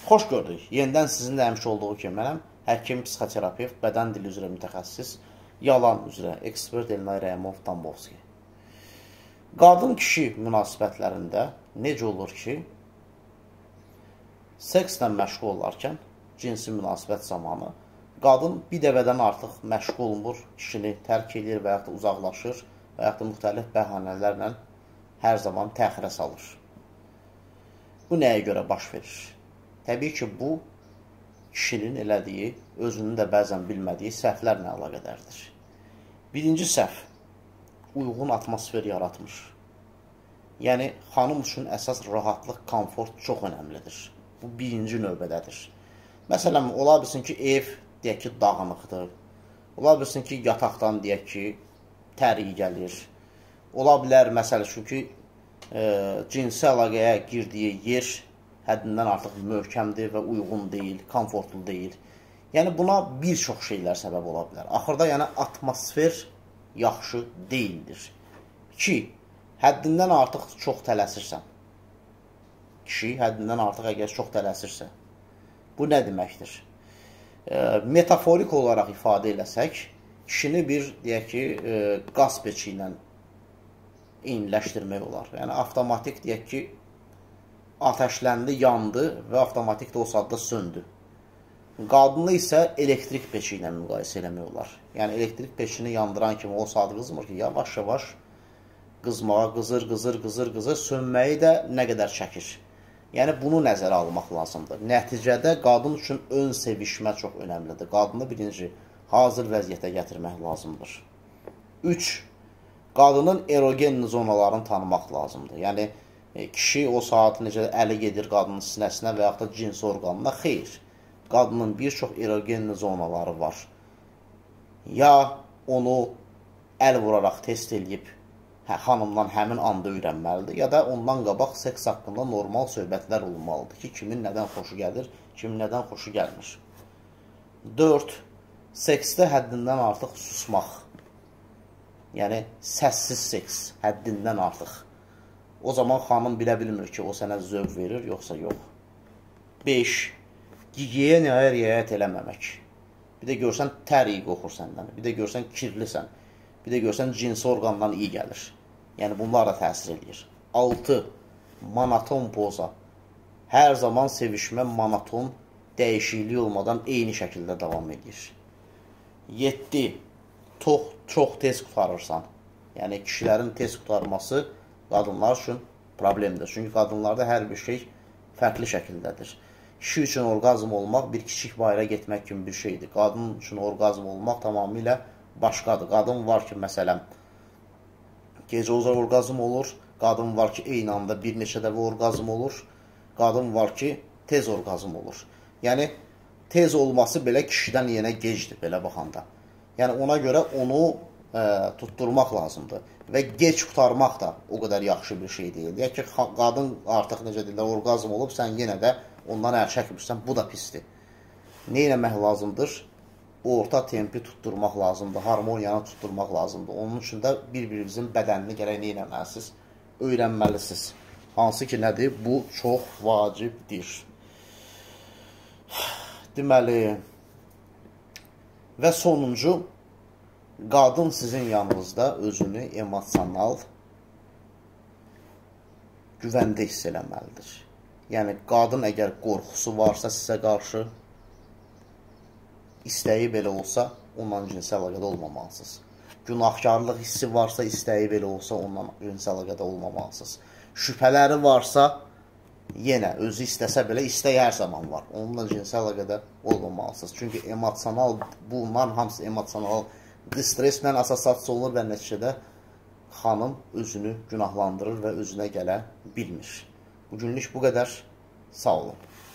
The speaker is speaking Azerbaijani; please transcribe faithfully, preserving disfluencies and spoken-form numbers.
Xoş gördük. Yenidən sizinlə həmişə olduğu kimi mənəm həkim, psixoterapevt, bədən dili üzrə mütəxəssis, yalan üzrə ekspert Elnay Rəhimov Tambovski. Qadın-kişi münasibətlərində necə olur ki, sekslə məşğul olarkən, cinsi münasibət zamanı, qadın bir dəvədən artıq məşğul olmur, kişini tərk edir və yaxud da uzaqlaşır və yaxud da müxtəlif bəhanələrlə hər zaman təxirə salır. Bu nəyə görə baş verir? Təbii ki, bu, kişinin elədiyi, özünün də bəzən bilmədiyi səhvlərlə əlaqədərdir. Birinci səhv, uyğun atmosfer yaratmış. Yəni, xanım üçün əsas rahatlıq, komfort çox önəmlidir. Bu, birinci növbədədir. Məsələn, ola bilsin ki, ev, deyək ki, dağınıqdır. Ola bilsin ki, yataqdan, deyək ki, tərii gəlir. Ola bilər, məsələ şu ki, e, cinsi əlaqəyə girdiyi yer həddindən artıq möhkəmdir və uyğun deyil, komfortlu deyil. Yəni, buna bir çox şeylər səbəb ola bilər. Axırda, yəni, atmosfer yaxşı deyildir. İki, həddindən artıq çox tələsirsən. Kişi həddindən artıq əgər çox tələsirsə, bu nə deməkdir? E, metaforik olaraq ifadə eləsək, kişini bir, deyək ki, e, qaz peçi ilə eyniləşdirmək olar. Yəni, avtomatik, deyək ki, ateşləndi, yandı və avtomatik də o saatda söndü. Qadını isə elektrik peçi ilə müqayisə eləmək olar. Yəni, elektrik peçini yandıran kimi o saat qızmır ki, yavaş-yavaş qızmağa, qızır, qızır, qızır, qızır, sönməyi də nə qədər çəkir. Yəni, bunu nəzərə almaq lazımdır. Nəticədə qadın üçün ön sevişmə çox önəmlidir. Qadını birinci hazır vəziyyətə gətirmək lazımdır. Üç, qadının erogen zonalarını tanımaq lazımdır. Yəni, kişi o saat necə əli gedir qadının sinəsinə və yaxud da cins orqanına, xeyr. Qadının bir çox erogen zonaları var. Ya onu əl vuraraq test edib hə, xanımdan həmin anda öyrənməlidir, ya da ondan qabaq seks haqqında normal söhbətlər olmalıdır ki, kimin nədən xoşu gəlir, kimin nədən xoşu gəlmir. Dörd, seksdə həddindən artıq susmaq. Yəni, səssiz seks həddindən artıq. O zaman xanım bilə bilmir ki, o sənə zövq verir, yoxsa yox. beş. Gigiyenaya riayət eləməmək. Bir də görsən, tər iyi qoxur səndən. Bir də görsən, kirlisən. Bir də görsən, cinsi orqandan iyi gəlir. Yəni, bunlar da təsir edir. altı. Monoton poza. Hər zaman sevişmə monoton, dəyişiklik olmadan eyni şəkildə davam edir. yeddi. Çox, çox tez qutarırsan. Yəni, kişilərin tez qutarması qadınlar üçün problemdir. Çünki qadınlarda hər bir şey fərqli şəkildədir. Kişi üçün orqazm olmaq bir kiçik bayra getmək kimi bir şeydir. Qadın üçün orqazm olmaq tamamilə başqadır. Qadın var ki, məsələn, gecə uzaq orqazm olur. Qadın var ki, eyni anda bir neçə dəfə orqazm olur. Qadın var ki, tez orqazm olur. Yəni, tez olması belə kişidən yenə gecdir, belə baxanda. Yəni, ona görə onu ə, tutturmaq lazımdır. Və geç qutarmaq da o qədər yaxşı bir şey deyil. Deyək ki, qadın artıq, necə deyirlər, orqazm olub, sən yenə də ondan əl çəkmirsən, bu da pisdir. Nə eləmək lazımdır? Orta tempi tutturmaq lazımdır, harmoniyanı tutturmaq lazımdır. Onun üçün də bir-birinizin bədənini gərək nə eləməlisiniz? Öyrənməlisiniz. Hansı ki, nədir? Bu çox vacibdir. Deməli, və sonuncu, qadın sizin yanınızda özünü emosional güvəndə hiss eləməlidir. Yəni, qadın əgər qorxusu varsa sizə qarşı, istəyi belə olsa, ondan cinsi əlaqədə olmamalısınız. Günahkarlıq hissi varsa, istəyi belə olsa, ondan cinsi əlaqədə olmamalısınız. Şübhələri varsa, yenə özü istəsə belə, istəyi hər zaman var. Onunla cinsi əlaqədə olmamalısınız. Çünki emosional, bundan hamısı emosional streslə assosiasiya olunur və nəticədə xanım özünü günahlandırır və özünə gələ bilmir. Bugünlük bu qədər. Sağ olun.